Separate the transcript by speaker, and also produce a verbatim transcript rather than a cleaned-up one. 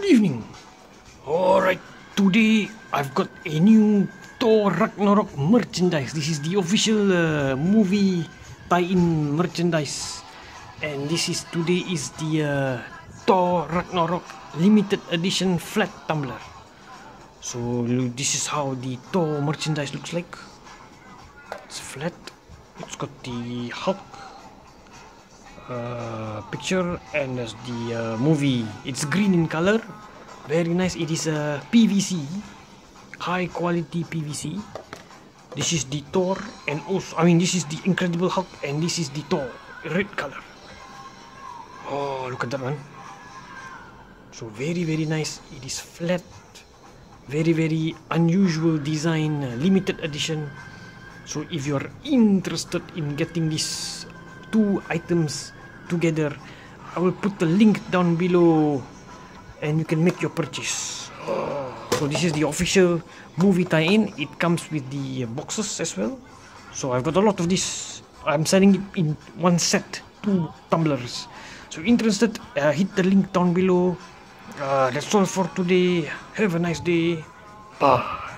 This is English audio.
Speaker 1: evening. Alright, today I've got a new Thor Ragnarok merchandise. This is the official uh, movie tie-in merchandise, and this is today is the uh, Thor Ragnarok limited edition flat tumbler. So this is how the Thor merchandise looks like. It's flat. It's got the Hulk uh, picture and there's the uh, movie. It's green in color. Very nice. It is a P V C, high quality P V C. This is the Thor, and also I mean this is the Incredible Hulk, and this is the Thor, red color. Oh, look at that one. So very very nice. It is flat, very very unusual design, uh, limited edition. So if you are interested in getting these two items together, I will put the link down below and you can make your purchase. Oh. So this is the official movie tie-in. It comes with the boxes as well. So I've got a lot of this. I'm selling it in one set, two tumblers. So interested, uh, hit the link down below. Uh, that's all for today. Have a nice day. Bye.